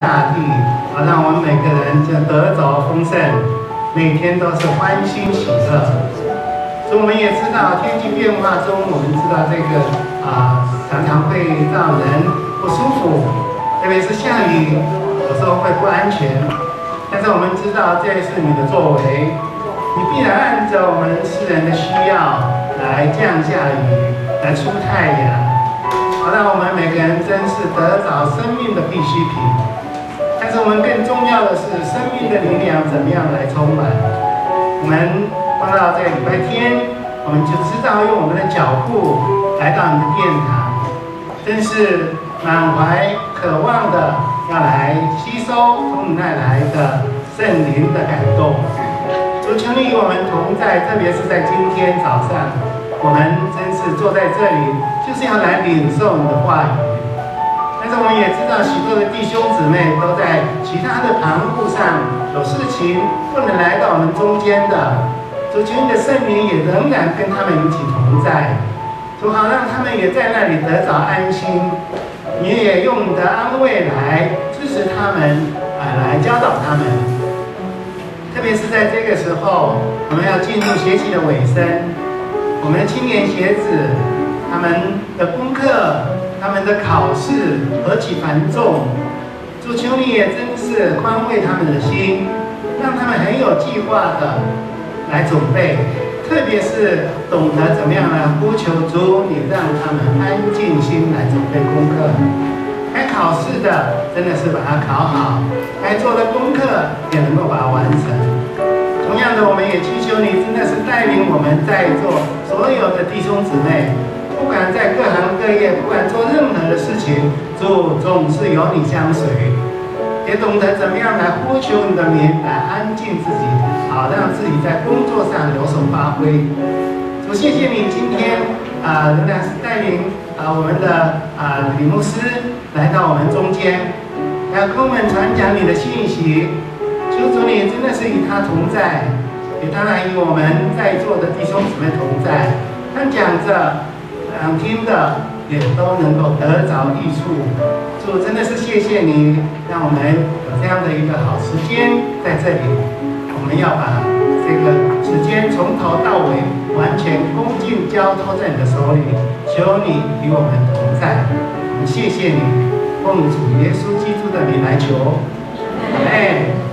大地，让我们每个人就得着丰盛，每天都是欢欣喜乐。所以我们也知道天气变化中，我们知道这个常常会让人不舒服，特别是下雨，有时候会不安全。但是我们知道这是你的作为，你必然按照我们世人的需要来降下雨，来出太阳，好让我们每个人真是得着生命的必需品。但是我们更重要的是，生命的力量怎么样来充满？我们放到这个礼拜天，我们就知道用我们的脚步来到你的殿堂，真是满怀渴望的要来吸收从你那来的圣灵的感动。主，求你与我们同在，特别是在今天早上，我们真是坐在这里，就是要来领受你的话语。但是我们也知道，许多的弟兄姊妹都在其他的旁路上有事情不能来到我们中间的。主，求你的圣灵也仍然跟他们一起同在，主，好让他们也在那里得着安心。你也用你的安慰来支持他们，来教导他们。特别是在这个时候，我们要进入学期的尾声，我们的青年学子他们的功课、他们的考试何其繁重，主，求你也真是宽慰他们的心，让他们很有计划的来准备，特别是懂得怎么样来呼求主，你让他们安静心来准备功课。该考试的真的是把它考好，该做的功课也能够把它完成。同样的，我们也祈求你真的是带领我们在座所有的弟兄姊妹，不管在各行各业，不管做任何的事情，主总是有你相随，也懂得怎么样来呼求你的名，来安静自己，好让自己在工作上有所发挥。主，谢谢你今天仍然是带领我们的李牧师来到我们中间，要跟我们传讲你的信息。求主你真的是与他同在，也当然与我们在座的弟兄姊妹同在。他讲着，听的也都能够得着益处。主，真的是谢谢你，让我们有这样的一个好时间在这里。我们要把这个时间从头到尾完全恭敬交托在你的手里，求你与我们同在。我们谢谢你，奉主耶稣基督的名来求，阿们。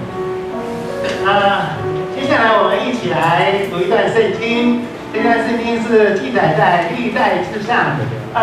接下来我们一起来读一段圣经。这段圣经是记载在历代志上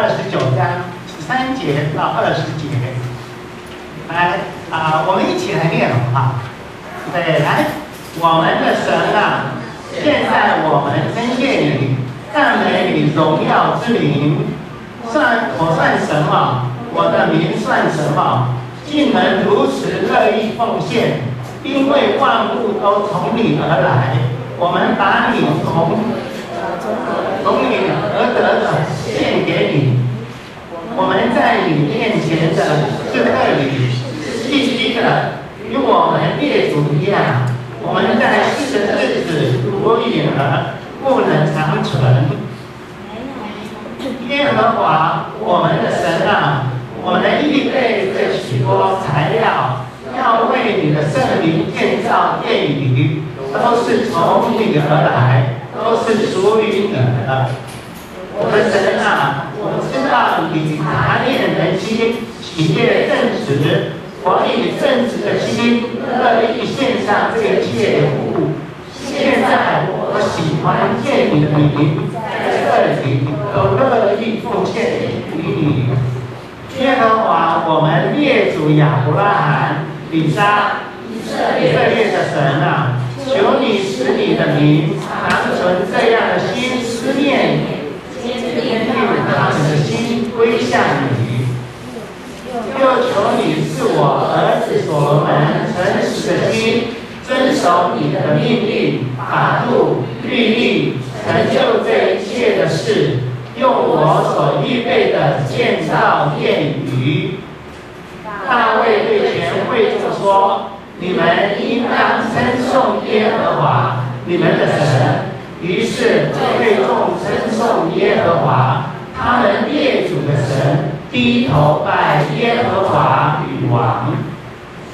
29章13节到20节。来我们一起来念好不好？对，来，我们的神啊，现在我们称谢你，赞美你荣耀之名。我算什么？我的名算什么？竟能如此乐意奉献？因为万物都从你而来，我们把你从你而得的献给你。我们在你面前的时刻里，必须的与我们列祖一样，我们在世的日子如影儿，不能长存。耶和华我们的神啊，我们预备这许多材料，要为你的圣灵建造殿宇，都是从你而来，都是属于你的。我的神啊，我知道你查验人心，喜悦正直，我以正直的心乐意献上这一切物。现在我喜欢见你的名，在这里都乐意奉献于你。耶和华我们列祖亚伯拉罕、以撒、以色列的神啊，求你使你的名长存这样的心思念，令他们的心归向你。又求你赐我儿子所罗门诚实的心，遵守你的命令、法度、律例，成就这一切的事，用我所预备的建造殿宇。大卫对全会众说：你们应当称颂耶和华你们的神。于是会众称颂耶和华，他们列祖的神，低头拜耶和华女王。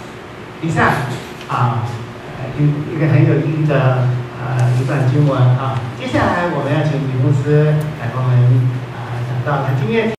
以上一个很有意义的一段经文啊。接下来我们要请李牧师来帮我们讲到他今天。